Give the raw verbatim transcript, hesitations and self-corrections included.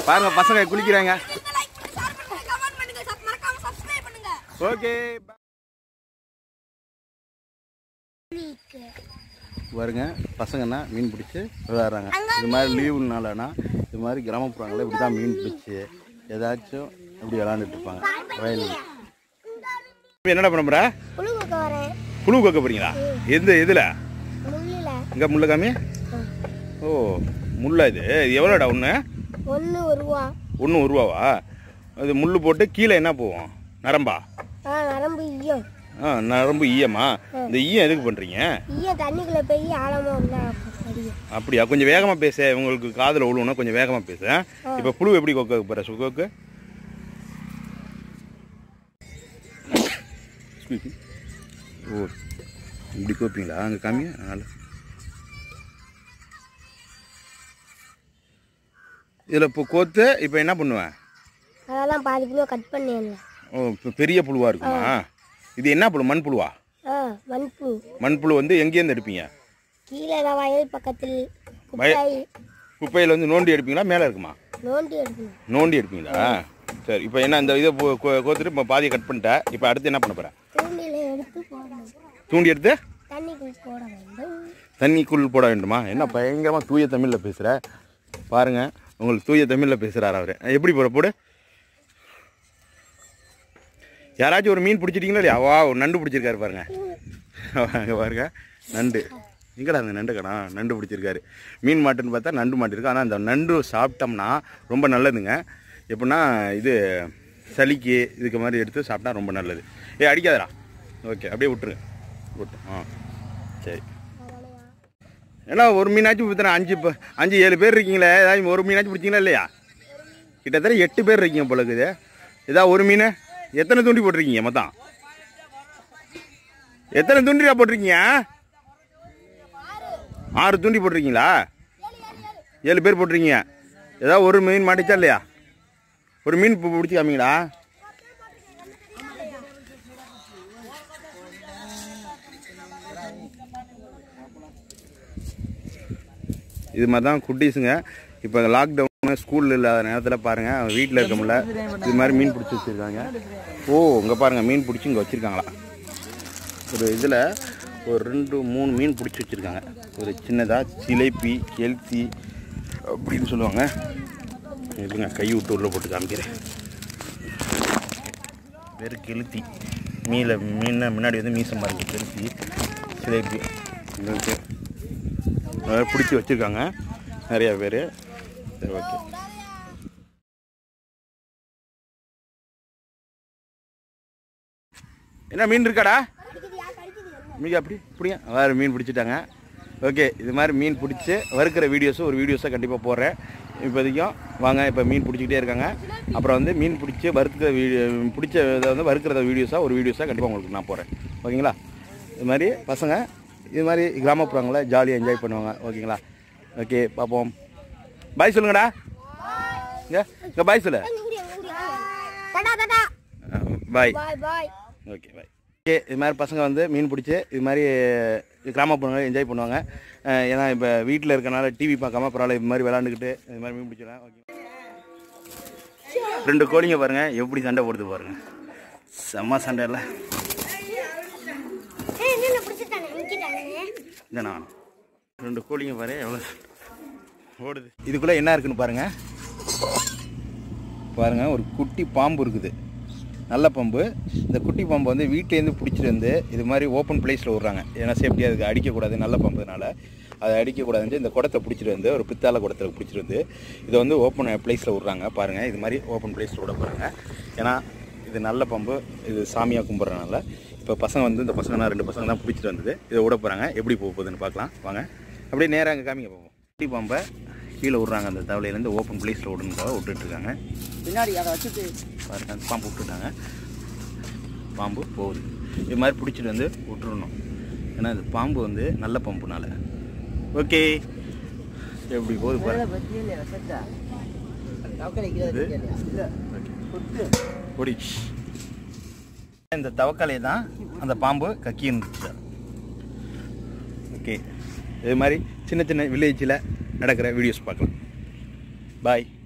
பாருங்க பசங்க குளிக்கிறாங்க. ஓகே பாருங்க பசங்கன்னா மீன் பிடிச்சி விளையாடுறாங்க. இது மாதிரி லீவுனாலனா இது மாதிரி கிராமப்புறங்களில் இப்படி தான் மீன் பிடிச்சி ஏதாச்சும் இப்படி விளாண்டுட்டு இருப்பாங்க வயலில். என்னடா பண்ண போற? புழு கொக்க போறீங்களா? எந்த இதில்? இங்கே முள்ள காமி. ஓ முள்ளா இது எவ்வளோடா? ஒன்று ஒன்று ஒரு ரூபா. ஒன்று ஒரு ரூபாவா? அது முள் போட்டு கீழே என்ன போவோம்? நரம்பா? நரம்பு ஈயம். ஆ நரம்பு ஈயமா? இந்த ஈயம் எதுக்கு பண்ணுறீங்க? ஈயம் தண்ணிக்குள்ளே போய் ஆழமாக. அப்படியா? கொஞ்சம் வேகமாக பேச, உங்களுக்கு காதில் விழுவுனா கொஞ்சம் வேகமாக பேச. இப்போ புழு எப்படி கொக்க போகிற? சுகோக்கு ஓ இப்படி கோப்பீங்களா? அங்கே காமிங்க. அதனால் இதில் இப்போ கோத்து இப்போ என்ன பண்ணுவேன்? அதெல்லாம் பாதி புழுவை கட் பண்ணிடலாம். ஓ இப்போ பெரிய புழுவாக இருக்குமா? இது என்ன புழு? மண் புழுவா? ஆ மண்புழு. மண்புழு வந்து எங்கேருந்து எடுப்பீங்க? கீழே வயல் பக்கத்தில் குப்பையில் வந்து நோண்டி எடுப்பீங்களா? மேலே இருக்குமா? நோண்டி எடுப்பீங்க. நோண்டி எடுப்பீங்களா? சரி இப்போ என்ன இந்த இதை கோத்துட்டு இப்போ பாதியை கட் பண்ணிட்டேன். இப்போ அடுத்து என்ன பண்ண போகிறேன்? தூண்டில எடுத்து போடணும். தூண்டி எடுத்து தண்ணிக்குள் போட வேண்டும். தண்ணிக்குள் போட வேண்டுமா? என்ன பயங்கரமாக தூய தமிழில் பேசுகிற பாருங்கள். உங்களுக்கு தூய தமிழில் பேசுகிறார் அவர். எப்படி போட போடு? யாராச்சும் ஒரு மீன் பிடிச்சிட்டிங்களா இல்லையா? வா ஒரு நண்டு பிடிச்சிருக்காரு பாருங்க. அங்கே பாருங்க நண்டு. எங்கடா அந்த நண்டு கடா? நண்டு பிடிச்சிருக்காரு. மீன் மாட்டுன்னு பார்த்தா நண்டு மாட்டிருக்கு. ஆனால் அந்த நண்டு சாப்பிட்டோம்னா ரொம்ப நல்லதுங்க. எப்படின்னா இது சளிக்கு இதுக்கு மாதிரி எடுத்து சாப்பிட்டா ரொம்ப நல்லது. ஏ அடிக்காதடா. ஓகே அப்படியே விட்டுருங்க. விட்டு ஆ சரி. ஏன்னா ஒரு மீனாச்சும் பிடித்தனா அஞ்சு இப்போ அஞ்சு ஏழு பேர் இருக்கீங்களே, ஏதாவது ஒரு மீனாச்சும் பிடிச்சிங்களா இல்லையா? கிட்டத்தட்ட எட்டு பேர் இருக்கீங்க போல இருக்குது. ஏதாவது ஒரு மீன் எத்தனை தூண்டி போட்டிருக்கீங்க? மொத்தம் எத்தனை தூண்டியா போட்டிருக்கீங்க? ஆறு தூண்டி போட்டிருக்கீங்களா? ஏழு பேர் போட்டிருக்கீங்க. ஏதாவது ஒரு மீன் மாட்டிச்சா இல்லையா? ஒரு மீன் பிடிச்சி காமிங்களா? இது மாதிரி தான் குட்டீஸுங்க. இப்போ லாக்டவுன் ஸ்கூலில் இல்லாத நேரத்தில் பாருங்கள் அவங்க வீட்டில் இருக்க முடியல இது மாதிரி மீன் பிடிச்சி வச்சுருக்காங்க. ஓ இங்கே பாருங்கள் மீன் பிடிச்சி இங்கே வச்சுருக்காங்களா? ஒரு இதில் ஒரு ரெண்டு மூணு மீன் பிடிச்சி வச்சுருக்காங்க. ஒரு சின்னதாக சிலேபி கெல்த்தி அப்படின்னு சொல்லுவாங்க. இதுங்க கை விட்டு உள்ள போட்டு காமிக்கிறேன். வெறும் கெளுத்தி மீனில் மீன் முன்னாடி வந்து மீசம் பாருங்க. கெளுத்தி சிலேபி உங்களுக்கு பிடிச்சி வச்சுருக்காங்க நிறையா பேர். சரி ஓகே. என்ன மீன் இருக்காடா? மீன் அப்படி பிடிங்க. வேறு மீன் பிடிச்சிட்டாங்க. ஓகே இது மாதிரி மீன் பிடிச்சி வறுக்கிற வீடியோஸும் ஒரு வீடியோஸாக கண்டிப்பாக போடுறேன். இப்போதைக்கும் வாங்க இப்போ மீன் பிடிச்சிக்கிட்டே இருக்காங்க. அப்புறம் வந்து மீன் பிடிச்சி வறுக்கிற வீடியோ பிடிச்ச இதை வந்து வறுக்கிறத வீடியோஸாக ஒரு வீடியோஸாக கண்டிப்பாக உங்களுக்கு நான் போடுறேன். ஓகேங்களா? இது மாதிரி பசங்க இது மாதிரி கிராமப்புறங்களில் ஜாலியாக என்ஜாய் பண்ணுவாங்க. ஓகேங்களா? ஓகே பார்ப்போம். பாய் சொல்லுங்கடா. இங்கே இங்கே பாய் சொல்லு. பாய். Okay bye. ஓகே இது மாதிரி பசங்க வந்து மீன் பிடிச்சி இது மாதிரி கிராமப்புறங்களில் என்ஜாய் பண்ணுவாங்க. ஏன்னா இப்போ வீட்டில் இருக்கனால டிவி பார்க்காம பரவாயில்ல இது மாதிரி விளாண்டுக்கிட்டு இது மாதிரி மீன் பிடிச்சிடலாம். ஓகே ரெண்டு கோழிங்க பாருங்கள் எப்படி சண்டை போடுது பாருங்கள். செம்ம சண்டை இல்லை இல்லைண்ணா. ரெண்டு கோழிங்க பாரு எவ்வளோ ஓடுது. இதுக்குள்ளே என்ன இருக்குன்னு பாருங்கள். பாருங்கள் ஒரு குட்டி பாம்பு இருக்குது. நல்ல பாம்பு. இந்த குட்டி பாம்பு வந்து வீட்டிலேருந்து பிடிச்சிட்டு வந்து இது மாதிரி ஓப்பன் பிளேஸில் விட்றாங்க. ஏன்னா சேஃப்டியாக அதுக்கு அடிக்கக்கூடாது. நல்ல பாம்புனால அதை அடிக்கக்கூடாதுன்னு இந்த குடத்தை பிடிச்சிட்டு வந்து ஒரு பித்தாள குடத்தில் பிடிச்சிட்டு வந்து இதை வந்து ஓப்பன் பிளேஸில் விட்றாங்க. பாருங்கள் இது மாதிரி ஓப்பன் பிளேஸில் விட போகிறாங்க. ஏன்னா இது நல்ல பாம்பு. இது சாமியாக கும்பிட்றதுனால இப்போ பசங்க வந்து இந்த பசங்க ரெண்டு பசங்க தான் பிடிச்சிட்டு வந்தது. இதை விட போகிறாங்க. எப்படி போக போகுதுன்னு பார்க்கலாம் வாங்க. அப்படியே நேராக அங்கே காமிங்க போவோம். குட்டி பாம்பை கீழே விட்றாங்க. அந்த தவளையிலேருந்து ஓப்பன் பிளேஸில் விடணுக்காக விட்டுட்டுருக்காங்க. பின்னாடி அதை வச்சுட்டு பாருங்க அந்த பாம்பு விட்டுட்டாங்க. பாம்பு போகுது. இது மாதிரி பிடிச்சிட்டு வந்து விட்டுருணும். ஏன்னா இது பாம்பு வந்து நல்ல பாம்புனால. ஓகே எப்படி போகுது பாருங்க. ஓடிச்சு. இந்த தவக்கலையை தான் அந்த பாம்பு கக்கின்னு. ஓகே இது மாதிரி சின்ன சின்ன வில்லேஜில் நடக்கிற வீடியோஸ் பார்க்கலாம். பாய்.